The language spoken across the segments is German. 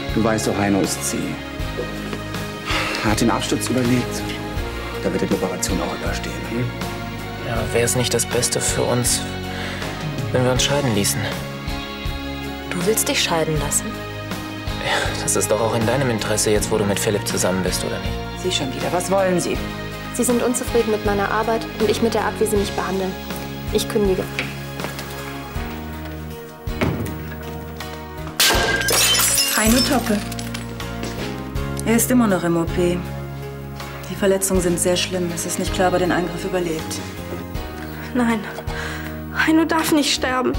Du weißt doch, Heino ist zäh. Er hat den Absturz überlebt. Da wird er die Operation auch überstehen. Ja, wäre es nicht das Beste für uns, wenn wir uns scheiden ließen? Du willst dich scheiden lassen? Ja, das ist doch auch in deinem Interesse, jetzt wo du mit Philipp zusammen bist, oder nicht? Sie schon wieder. Was wollen Sie? Sie sind unzufrieden mit meiner Arbeit und ich mit der Art, wie Sie mich behandeln. Ich kündige. Heino Toppe. Er ist immer noch im OP. Die Verletzungen sind sehr schlimm. Es ist nicht klar, ob er den Eingriff überlebt. Nein, Heino darf nicht sterben.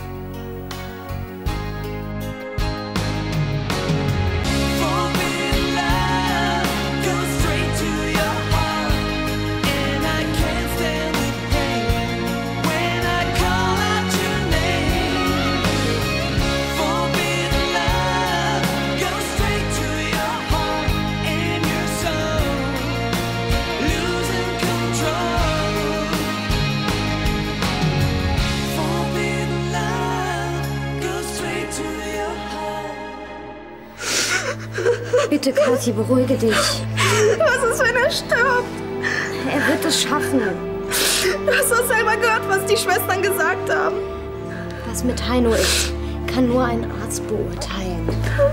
Bitte, Kathi, beruhige dich. Was ist, wenn er stirbt? Er wird es schaffen. Du hast doch selber gehört, was die Schwestern gesagt haben. Was mit Heino ist, kann nur ein Arzt beurteilen.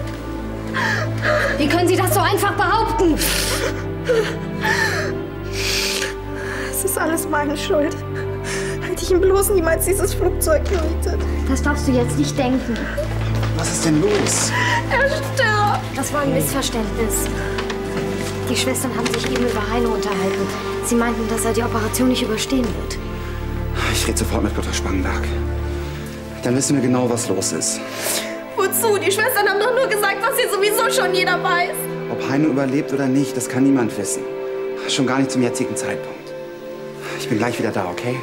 Wie können Sie das so einfach behaupten? Es ist alles meine Schuld. Hätte ich ihm bloß niemals dieses Flugzeug gemietet. Das darfst du jetzt nicht denken. Was ist denn los? Er stirbt. Das war ein Missverständnis. Die Schwestern haben sich eben über Heino unterhalten. Sie meinten, dass er die Operation nicht überstehen wird. Ich rede sofort mit Dr. Spangenberg. Dann wissen wir genau, was los ist. Wozu? Die Schwestern haben doch nur gesagt, was hier sowieso schon jeder weiß. Ob Heino überlebt oder nicht, das kann niemand wissen. Schon gar nicht zum jetzigen Zeitpunkt. Ich bin gleich wieder da, okay?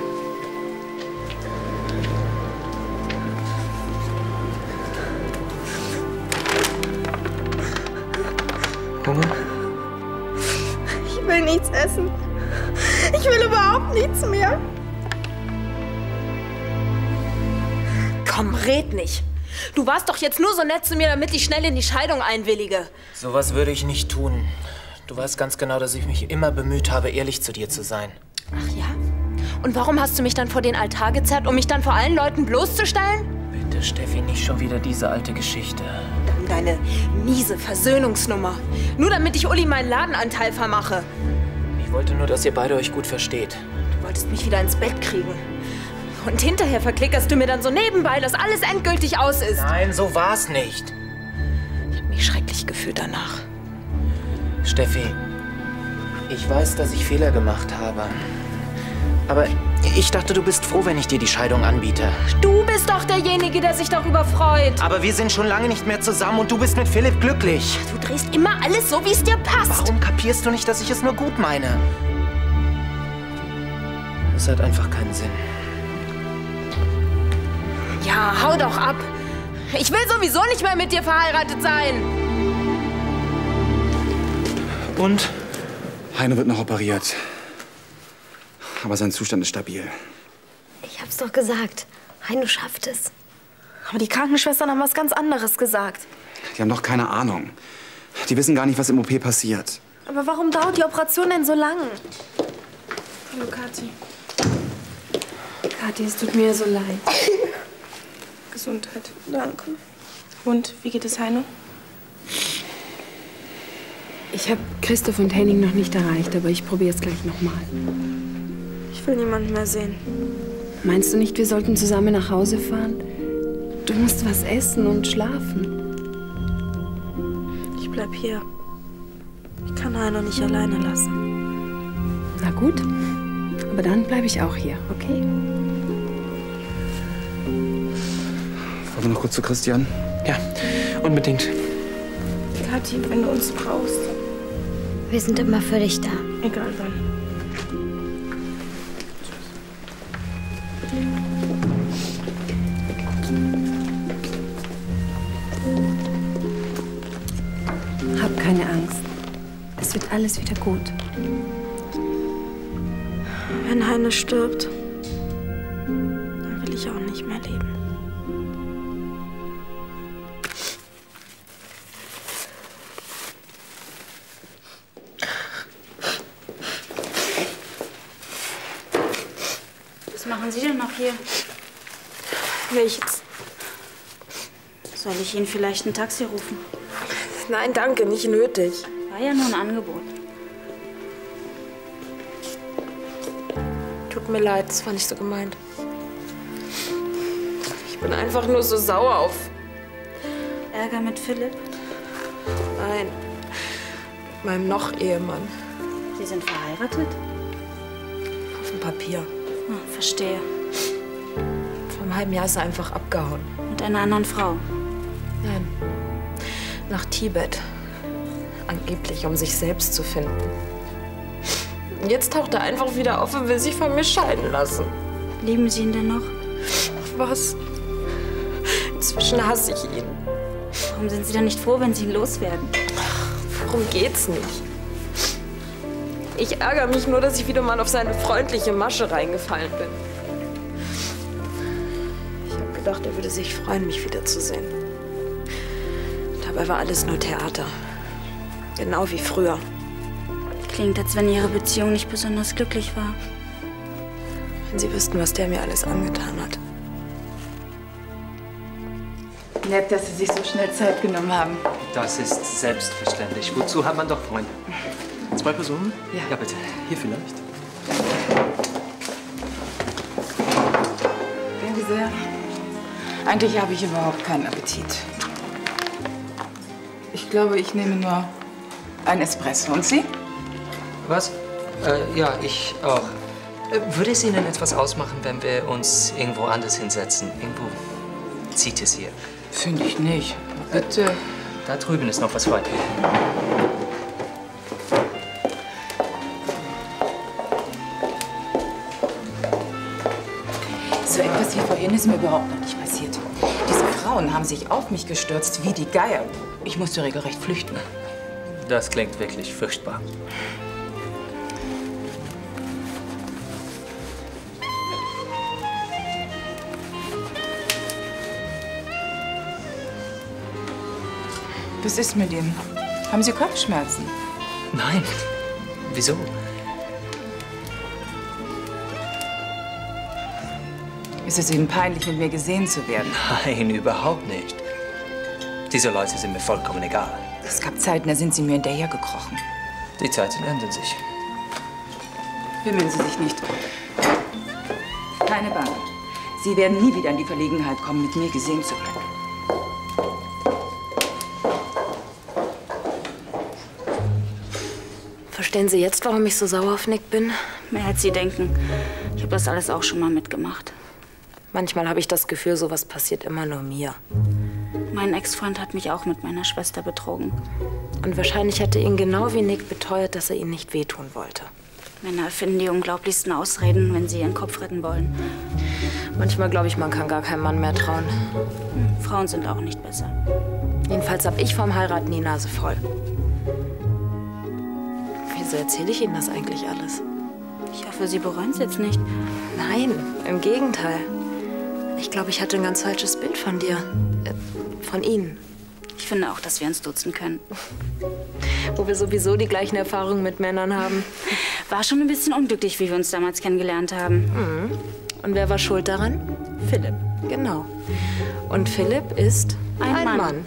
Hunger? Ich will nichts essen. Ich will überhaupt nichts mehr. Komm, red nicht. Du warst doch jetzt nur so nett zu mir, damit ich schnell in die Scheidung einwillige. Sowas würde ich nicht tun. Du weißt ganz genau, dass ich mich immer bemüht habe, ehrlich zu dir zu sein. Ach ja? Und warum hast du mich dann vor den Altar gezerrt, um mich dann vor allen Leuten bloßzustellen? Bitte, Steffi, nicht schon wieder diese alte Geschichte. Dann deine miese Versöhnungsnummer. Nur damit ich Uli meinen Ladenanteil vermache. Ich wollte nur, dass ihr beide euch gut versteht. Du wolltest mich wieder ins Bett kriegen. Und hinterher verklickerst du mir dann so nebenbei, dass alles endgültig aus ist. Nein, so war's nicht. Ich habe mich schrecklich gefühlt danach. Steffi, ich weiß, dass ich Fehler gemacht habe. Aber ich dachte, du bist froh, wenn ich dir die Scheidung anbiete. Du bist doch derjenige, der sich darüber freut. Aber wir sind schon lange nicht mehr zusammen und du bist mit Philipp glücklich. Du drehst immer alles so, wie es dir passt. Warum kapierst du nicht, dass ich es nur gut meine? Es hat einfach keinen Sinn. Ja, hau doch ab. Ich will sowieso nicht mehr mit dir verheiratet sein. Und? Heino wird noch operiert. Aber sein Zustand ist stabil. Ich hab's doch gesagt. Heino schafft es. Aber die Krankenschwestern haben was ganz anderes gesagt. Die haben doch keine Ahnung. Die wissen gar nicht, was im OP passiert. Aber warum dauert die Operation denn so lang? Hallo, Kathi. Kathi, es tut mir so leid. Gesundheit. Danke. Und, wie geht es Heino? Ich habe Christoph und Henning noch nicht erreicht, aber ich probiere es gleich nochmal. Ich will niemanden mehr sehen. Meinst du nicht, wir sollten zusammen nach Hause fahren? Du musst was essen und schlafen. Ich bleib hier. Ich kann Heino nicht alleine lassen. Na gut, aber dann bleibe ich auch hier, okay? Wollen wir noch kurz zu Christian? Ja, unbedingt. Kathi, wenn du uns brauchst. Wir sind immer für dich da. Egal wann. Hab keine Angst. Es wird alles wieder gut. Wenn Heino stirbt, dann will ich auch nicht mehr leben. Sie denn noch hier? Nichts. Soll ich Ihnen vielleicht ein Taxi rufen? Nein, danke, nicht nötig. War ja nur ein Angebot. Tut mir leid, das war nicht so gemeint. Ich bin einfach nur so sauer auf... Ärger mit Philipp? Nein, mit meinem Noch-Ehemann. Sie sind verheiratet? Auf dem Papier. Ah, verstehe. Vor einem halben Jahr ist er einfach abgehauen. Mit einer anderen Frau? Nein, nach Tibet. Angeblich, um sich selbst zu finden. Und jetzt taucht er einfach wieder auf und will sich von mir scheiden lassen. Lieben Sie ihn denn noch? Was? Inzwischen hasse ich ihn. Warum sind Sie denn nicht froh, wenn Sie ihn loswerden? Worum geht's nicht? Ich ärgere mich nur, dass ich wieder mal auf seine freundliche Masche reingefallen bin. Ich habe gedacht, er würde sich freuen, mich wiederzusehen. Dabei war alles nur Theater. Genau wie früher. Klingt, als wenn Ihre Beziehung nicht besonders glücklich war. Wenn Sie wüssten, was der mir alles angetan hat. Nett, dass Sie sich so schnell Zeit genommen haben. Das ist selbstverständlich. Wozu hat man doch Freunde? 2 Personen? Ja. Ja, bitte. Hier vielleicht. Danke sehr. Eigentlich habe ich überhaupt keinen Appetit. Ich glaube, ich nehme nur ein Espresso. Und Sie? Was? Ja, ich auch. Würde es Ihnen etwas ausmachen, wenn wir uns irgendwo anders hinsetzen? Irgendwo zieht es hier. Finde ich nicht. Bitte. Da drüben ist noch was frei. So etwas wie vorhin ist mir überhaupt noch nicht passiert. Diese Frauen haben sich auf mich gestürzt wie die Geier. Ich musste regelrecht flüchten. Das klingt wirklich furchtbar. Was ist mit Ihnen? Haben Sie Kopfschmerzen? Nein. Wieso? Ist es Ihnen peinlich, mit mir gesehen zu werden? Nein, überhaupt nicht. Diese Leute sind mir vollkommen egal. Es gab Zeiten, da sind Sie mir hinterhergekrochen. Die Zeiten ändern sich. Bimmeln Sie sich nicht. Keine Bange. Sie werden nie wieder in die Verlegenheit kommen, mit mir gesehen zu werden. Verstehen Sie jetzt, warum ich so sauer auf Nick bin? Mehr als Sie denken. Ich habe das alles auch schon mal mitgemacht. Manchmal habe ich das Gefühl, sowas passiert immer nur mir. Mein Ex-Freund hat mich auch mit meiner Schwester betrogen. Und wahrscheinlich hätte ihn genau wie Nick beteuert, dass er ihnen nicht wehtun wollte. Männer erfinden die unglaublichsten Ausreden, wenn sie ihren Kopf retten wollen. Manchmal glaube ich, man kann gar keinem Mann mehr trauen. Frauen sind auch nicht besser. Jedenfalls habe ich vom Heiraten die Nase voll. Wieso erzähle ich Ihnen das eigentlich alles? Ich hoffe, Sie bereuen es jetzt nicht. Nein, im Gegenteil. Ich glaube, ich hatte ein ganz falsches Bild von dir. Von Ihnen. Ich finde auch, dass wir uns duzen können. Wo wir sowieso die gleichen Erfahrungen mit Männern haben. War schon ein bisschen unglücklich, wie wir uns damals kennengelernt haben. Mhm. Und wer war schuld daran? Philipp. Genau. Und Philipp ist ein Mann.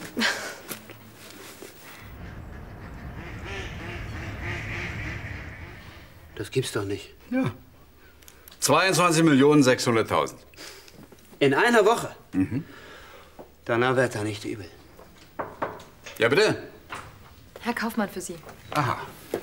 Das gibt's doch nicht. Ja. 22.600.000. In einer Woche? Mhm. Dann wird er nicht übel. Ja, bitte? Herr Kaufmann für Sie. Aha.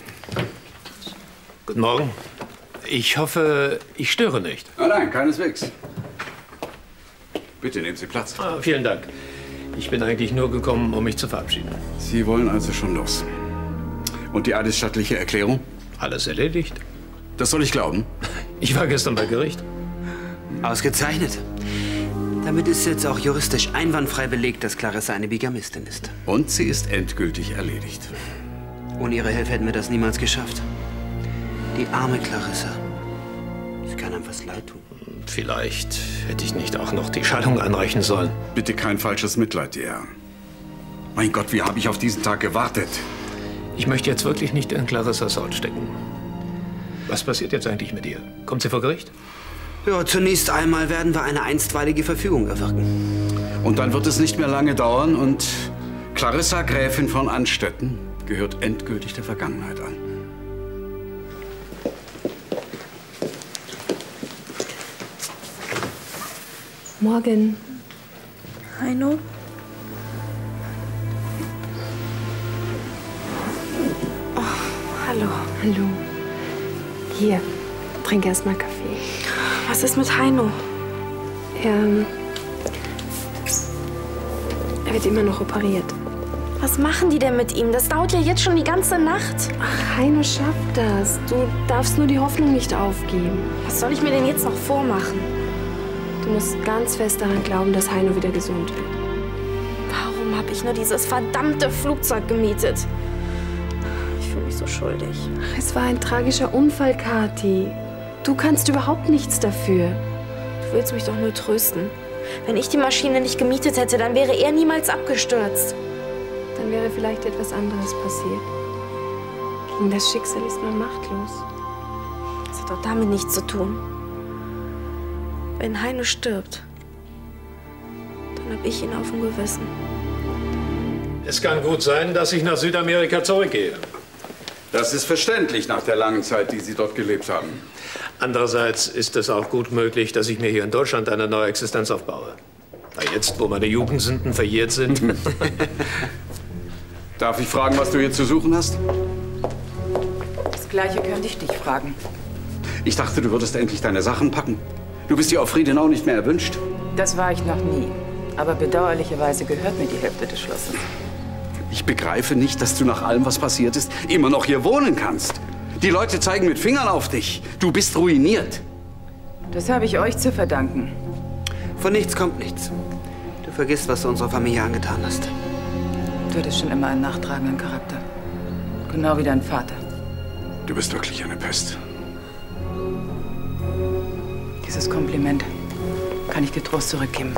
Guten Morgen. Ich hoffe, ich störe nicht. Ah, nein, keineswegs. Bitte nehmen Sie Platz. Ah, vielen Dank. Ich bin eigentlich nur gekommen, um mich zu verabschieden. Sie wollen also schon los. Und die eidesstattliche Erklärung? Alles erledigt. Das soll ich glauben? Ich war gestern bei Gericht. Ausgezeichnet. Damit ist jetzt auch juristisch einwandfrei belegt, dass Clarissa eine Bigamistin ist. Und sie ist endgültig erledigt. Ohne Ihre Hilfe hätten wir das niemals geschafft. Die arme Clarissa. Es kann einem was leid tun. Vielleicht hätte ich nicht auch noch die Scheidung anreichen sollen. Bitte kein falsches Mitleid, Herr. Mein Gott, wie habe ich auf diesen Tag gewartet? Ich möchte jetzt wirklich nicht in Clarissas Haut stecken. Was passiert jetzt eigentlich mit ihr? Kommt sie vor Gericht? Ja, zunächst einmal werden wir eine einstweilige Verfügung erwirken. Und dann wird es nicht mehr lange dauern und Clarissa, Gräfin von Anstetten, gehört endgültig der Vergangenheit an. Morgen. Heino? Oh, hallo. Hallo. Hier, trink erst mal Kaffee. Was ist mit Heino? Er wird immer noch operiert. Was machen die denn mit ihm? Das dauert ja jetzt schon die ganze Nacht. Ach, Heino schafft das. Du darfst nur die Hoffnung nicht aufgeben. Was soll ich mir denn jetzt noch vormachen? Du musst ganz fest daran glauben, dass Heino wieder gesund wird. Warum habe ich nur dieses verdammte Flugzeug gemietet? Ich fühle mich so schuldig. Es war ein tragischer Unfall, Kathi. Du kannst überhaupt nichts dafür. Du willst mich doch nur trösten. Wenn ich die Maschine nicht gemietet hätte, dann wäre er niemals abgestürzt. Dann wäre vielleicht etwas anderes passiert. Gegen das Schicksal ist man machtlos. Das hat doch damit nichts zu tun. Wenn Heino stirbt, dann habe ich ihn auf dem Gewissen. Es kann gut sein, dass ich nach Südamerika zurückgehe. Das ist verständlich nach der langen Zeit, die Sie dort gelebt haben. Andererseits ist es auch gut möglich, dass ich mir hier in Deutschland eine neue Existenz aufbaue. Na jetzt, wo meine Jugendsünden verjährt sind. Darf ich fragen, was du hier zu suchen hast? Das Gleiche könnte ich dich fragen. Ich dachte, du würdest endlich deine Sachen packen. Du bist hier auf Friedenau nicht mehr erwünscht. Das war ich noch nie. Aber bedauerlicherweise gehört mir die Hälfte des Schlosses. Ich begreife nicht, dass du nach allem, was passiert ist, immer noch hier wohnen kannst. Die Leute zeigen mit Fingern auf dich. Du bist ruiniert. Das habe ich euch zu verdanken. Von nichts kommt nichts. Du vergisst, was du unserer Familie angetan hast. Du hattest schon immer einen nachtragenden Charakter. Genau wie dein Vater. Du bist wirklich eine Pest. Dieses Kompliment kann ich getrost zurückgeben.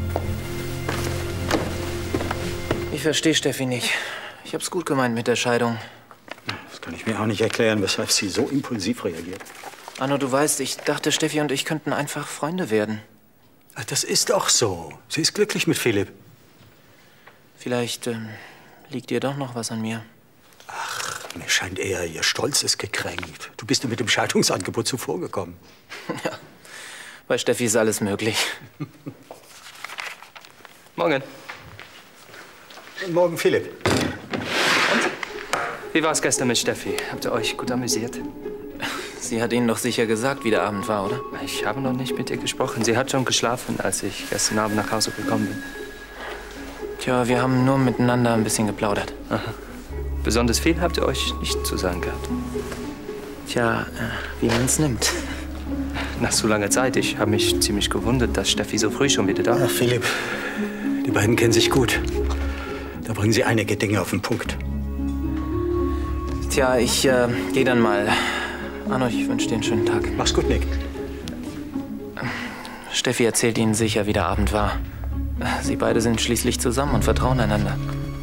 Ich verstehe Steffi nicht. Ich hab's gut gemeint mit der Scheidung. Das kann ich mir auch nicht erklären, weshalb sie so impulsiv reagiert. Arno, du weißt, ich dachte, Steffi und ich könnten einfach Freunde werden. Das ist auch so. Sie ist glücklich mit Philipp. Vielleicht liegt ihr doch noch was an mir. Ach, mir scheint eher, ihr Stolz ist gekränkt. Du bist ihr mit dem Scheidungsangebot zuvorgekommen. Ja, bei Steffi ist alles möglich. Morgen. Morgen, Philipp. Und? Wie war es gestern mit Steffi? Habt ihr euch gut amüsiert? Sie hat Ihnen doch sicher gesagt, wie der Abend war, oder? Ich habe noch nicht mit ihr gesprochen. Sie hat schon geschlafen, als ich gestern Abend nach Hause gekommen bin. Tja, wir haben nur miteinander ein bisschen geplaudert. Aha. Besonders viel habt ihr euch nicht zu sagen gehabt. Tja, wie man es nimmt. Nach so langer Zeit. Ich habe mich ziemlich gewundert, dass Steffi so früh schon wieder da war. Ach, Philipp, die beiden kennen sich gut. Da bringen sie einige Dinge auf den Punkt. Tja, ich gehe dann mal. Arno, ich wünsche dir einen schönen Tag. Mach's gut, Nick. Steffi erzählt Ihnen sicher, wie der Abend war. Sie beide sind schließlich zusammen und vertrauen einander.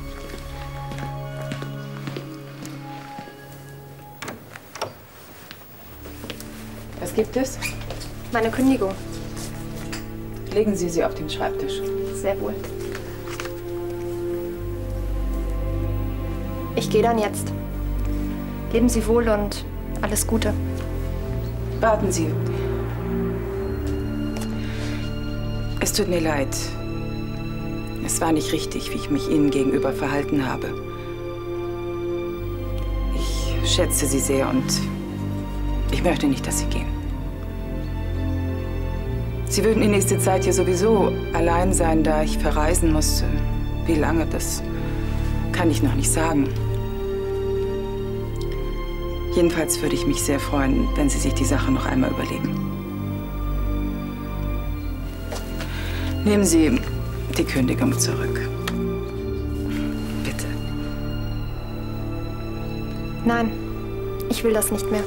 Was gibt es? Meine Kündigung. Legen Sie sie auf den Schreibtisch. Sehr wohl. Ich gehe dann jetzt. Leben Sie wohl und alles Gute. Warten Sie. Es tut mir leid. Es war nicht richtig, wie ich mich Ihnen gegenüber verhalten habe. Ich schätze Sie sehr und ich möchte nicht, dass Sie gehen. Sie würden die nächste Zeit hier sowieso allein sein, da ich verreisen musste. Wie lange, das kann ich noch nicht sagen. Jedenfalls würde ich mich sehr freuen, wenn Sie sich die Sache noch einmal überlegen. Nehmen Sie die Kündigung zurück. Bitte. Nein, ich will das nicht mehr.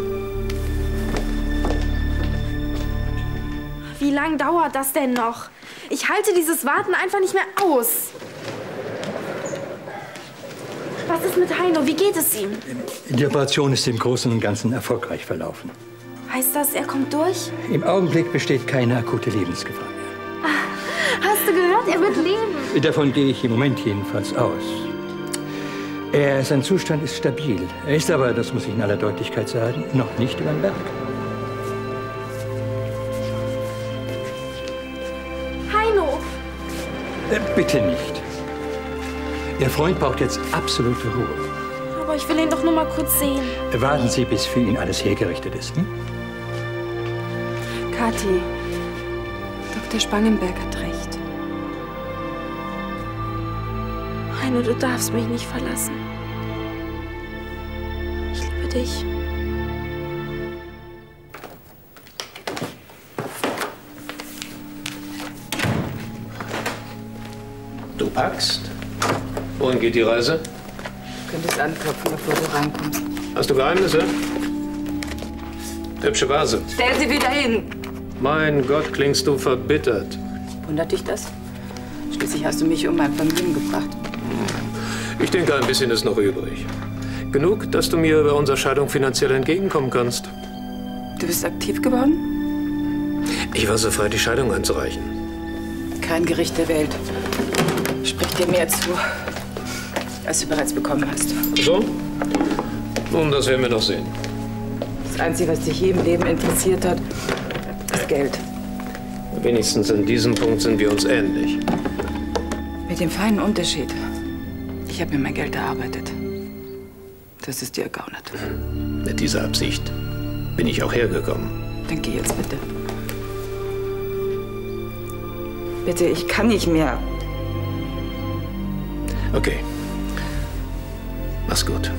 Wie lange dauert das denn noch? Ich halte dieses Warten einfach nicht mehr aus. Was ist mit Heino? Wie geht es ihm? Die Operation ist im Großen und Ganzen erfolgreich verlaufen. Heißt das, er kommt durch? Im Augenblick besteht keine akute Lebensgefahr mehr. Hast du gehört? Er wird leben. Davon gehe ich im Moment jedenfalls aus. Sein Zustand ist stabil. Er ist aber, das muss ich in aller Deutlichkeit sagen, noch nicht über den Berg. Heino! Bitte nicht. Ihr Freund braucht jetzt absolute Ruhe. Aber ich will ihn doch nur mal kurz sehen. Warten Sie, bis für ihn alles hergerichtet ist. Hm? Kathi, Dr. Spangenberg hat recht. Heino, du darfst mich nicht verlassen. Ich liebe dich. Du packst? Wohin geht die Reise? Du könntest anklopfen, bevor du reinkommst. Hast du Geheimnisse? Hübsche Vase. Stell sie wieder hin! Mein Gott, klingst du verbittert. Wundert dich das? Schließlich hast du mich um mein Vermögen gebracht. Ich denke, ein bisschen ist noch übrig. Genug, dass du mir bei unserer Scheidung finanziell entgegenkommen kannst. Du bist aktiv geworden? Ich war so frei, die Scheidung einzureichen. Kein Gericht der Welt spricht dir mehr zu, als du bereits bekommen hast. So? Nun, das werden wir noch sehen. Das Einzige, was dich je im Leben interessiert hat, ist Geld. Wenigstens in diesem Punkt sind wir uns ähnlich. Mit dem feinen Unterschied. Ich habe mir mein Geld erarbeitet. Das ist dir ergaunert. Mit dieser Absicht bin ich auch hergekommen. Dann geh jetzt bitte. Bitte, ich kann nicht mehr. Okay. Mach's gut.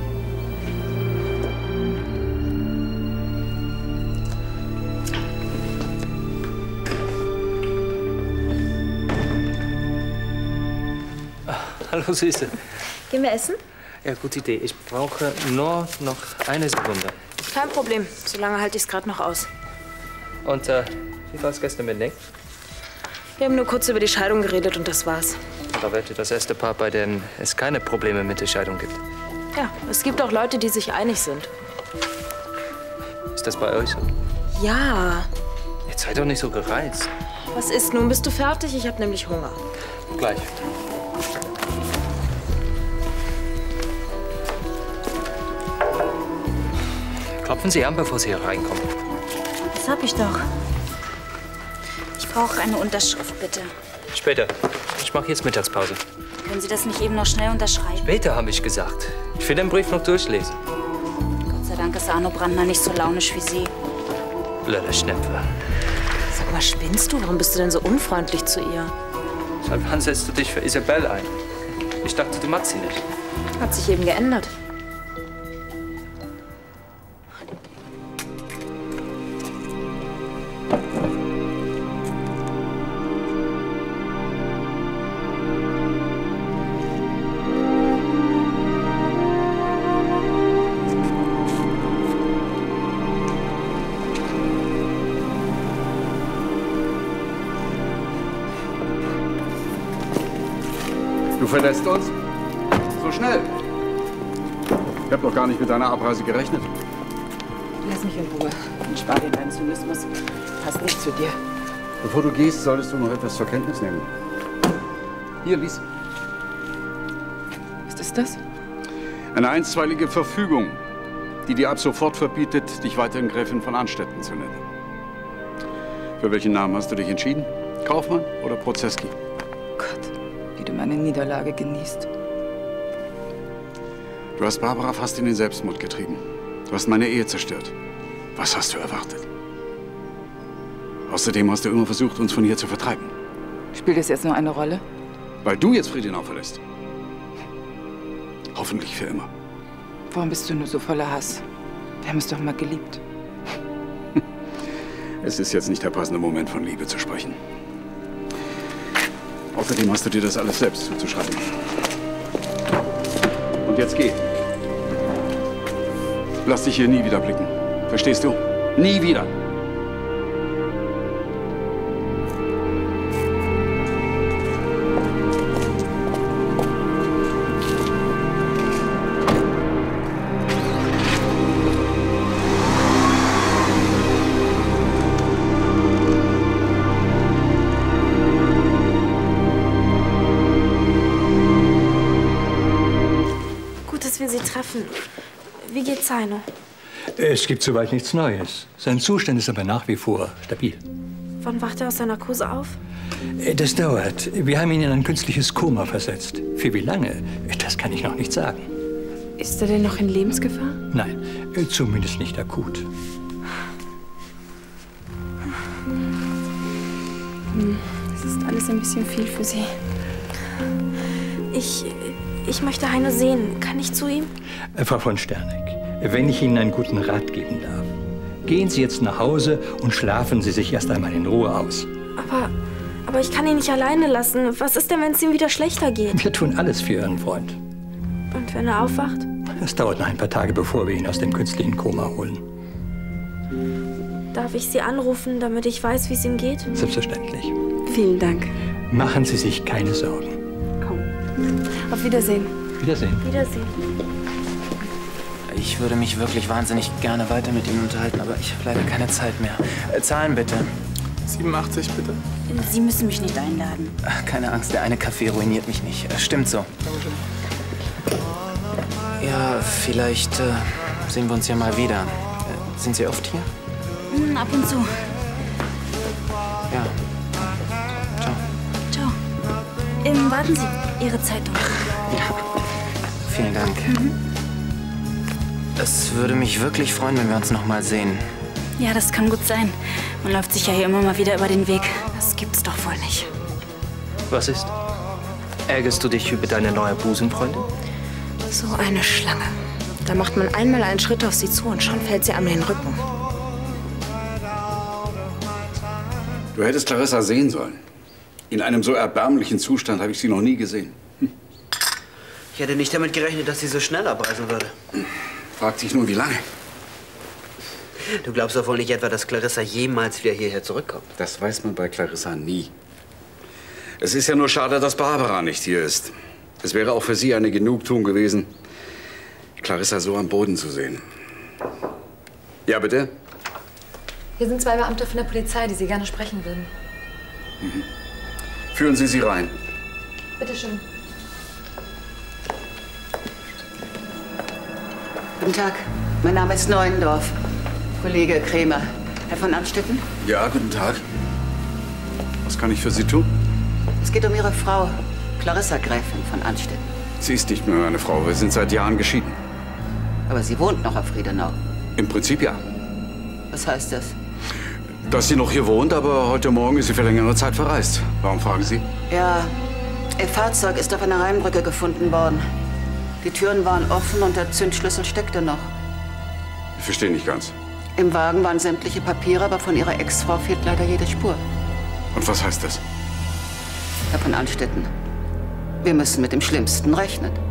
Hallo, Süße. Gehen wir essen? Ja, gute Idee. Ich brauche nur noch eine Sekunde. Kein Problem. Solange halte ich es gerade noch aus. Und, wie war es gestern mit Nick? Wir haben nur kurz über die Scheidung geredet und das war's. Da werdet ihr das erste Paar, bei dem es keine Probleme mit der Scheidung gibt. Ja, es gibt auch Leute, die sich einig sind. Ist das bei euch so? Ja. Jetzt seid doch nicht so gereizt. Was ist nun? Bist du fertig? Ich habe nämlich Hunger. Gleich. Klopfen Sie an, bevor Sie hier reinkommen. Das hab ich doch. Ich brauche eine Unterschrift, bitte. Später. Ich mache jetzt Mittagspause. Können Sie das nicht eben noch schnell unterschreiben? Später, habe ich gesagt. Ich will den Brief noch durchlesen. Gott sei Dank ist Arno Brandner nicht so launisch wie Sie. Blöder Schnepfe. Sag mal, spinnst du? Warum bist du denn so unfreundlich zu ihr? Seit wann setzt du dich für Isabelle ein? Ich dachte, du magst sie nicht. Hat sich eben geändert. Du verlässt uns? So schnell? Ich habe doch gar nicht mit deiner Abreise gerechnet. Lass mich in Ruhe und spar dir deinen Zynismus. Passt nicht zu dir. Bevor du gehst, solltest du noch etwas zur Kenntnis nehmen. Hier, lies. Was ist das? Eine einstweilige Verfügung, die dir ab sofort verbietet, dich weiterhin Gräfin von Anstetten zu nennen. Für welchen Namen hast du dich entschieden? Kaufmann oder Prozeski? Gott, wie du meine Niederlage genießt. Du hast Barbara fast in den Selbstmord getrieben. Du hast meine Ehe zerstört. Was hast du erwartet? Außerdem hast du immer versucht, uns von hier zu vertreiben. Spielt das jetzt nur eine Rolle? Weil du jetzt Friedenau verlässt. Hoffentlich für immer. Warum bist du nur so voller Hass? Wir haben es doch mal geliebt. Es ist jetzt nicht der passende Moment, von Liebe zu sprechen. Außerdem hast du dir das alles selbst zuzuschreiben. Und jetzt geh. Lass dich hier nie wieder blicken. Verstehst du? Nie wieder. treffen. Wie geht's Heino? Es gibt soweit nichts Neues. Sein Zustand ist aber nach wie vor stabil. Wann wacht er aus der Narkose auf? Das dauert. Wir haben ihn in ein künstliches Koma versetzt. Für wie lange? Das kann ich noch nicht sagen. Ist er denn noch in Lebensgefahr? Nein, zumindest nicht akut. Das ist alles ein bisschen viel für Sie. Ich möchte Heino sehen. Kann ich zu ihm? Frau von Sterneck, wenn ich Ihnen einen guten Rat geben darf. Gehen Sie jetzt nach Hause und schlafen Sie sich erst einmal in Ruhe aus. Aber ich kann ihn nicht alleine lassen. Was ist denn, wenn es ihm wieder schlechter geht? Wir tun alles für Ihren Freund. Und wenn er aufwacht? Es dauert noch ein paar Tage, bevor wir ihn aus dem künstlichen Koma holen. Darf ich Sie anrufen, damit ich weiß, wie es ihm geht? Selbstverständlich. Vielen Dank. Machen Sie sich keine Sorgen. Komm. Auf Wiedersehen. Wiedersehen. Wiedersehen. Ich würde mich wirklich wahnsinnig gerne weiter mit Ihnen unterhalten, aber ich habe leider keine Zeit mehr. Zahlen bitte. 87 bitte. Sie müssen mich nicht einladen. Keine Angst, der eine Kaffee ruiniert mich nicht. Stimmt so. Ja, vielleicht sehen wir uns ja mal wieder. Sind Sie oft hier? Ab und zu. Ja. Ciao. Ciao. Warten Sie, Ihre Zeitung. Ja, vielen Dank. Es würde mich wirklich freuen, wenn wir uns noch mal sehen. Ja, das kann gut sein. Man läuft sich ja hier immer mal wieder über den Weg. Das gibt's doch wohl nicht. Was ist? Ärgerst du dich über deine neue Busenfreundin? So eine Schlange. Da macht man einmal einen Schritt auf sie zu und schon fällt sie einem in den Rücken. Du hättest Clarissa sehen sollen. In einem so erbärmlichen Zustand habe ich sie noch nie gesehen. Ich hätte nicht damit gerechnet, dass sie so schnell abreisen würde. Fragt sich nur, wie lange. Du glaubst doch wohl nicht etwa, dass Clarissa jemals wieder hierher zurückkommt? Das weiß man bei Clarissa nie. Es ist ja nur schade, dass Barbara nicht hier ist. Es wäre auch für sie eine Genugtuung gewesen, Clarissa so am Boden zu sehen. Ja, bitte? Hier sind 2 Beamte von der Polizei, die Sie gerne sprechen würden. Führen Sie sie rein. Bitte schön. Guten Tag, mein Name ist Neuendorf. Kollege Krämer. Herr von Anstetten? Ja, guten Tag. Was kann ich für Sie tun? Es geht um Ihre Frau, Clarissa Gräfin von Anstetten. Sie ist nicht mehr meine Frau. Wir sind seit Jahren geschieden. Aber sie wohnt noch auf Friedenau. Im Prinzip ja. Was heißt das? Dass sie noch hier wohnt, aber heute Morgen ist sie für längere Zeit verreist. Warum fragen Sie? Ja, ihr Fahrzeug ist auf einer Rheinbrücke gefunden worden. Die Türen waren offen und der Zündschlüssel steckte noch. Ich verstehe nicht ganz. Im Wagen waren sämtliche Papiere, aber von ihrer Ex-Frau fehlt leider jede Spur. Und was heißt das? Herr von Anstetten, wir müssen mit dem Schlimmsten rechnen.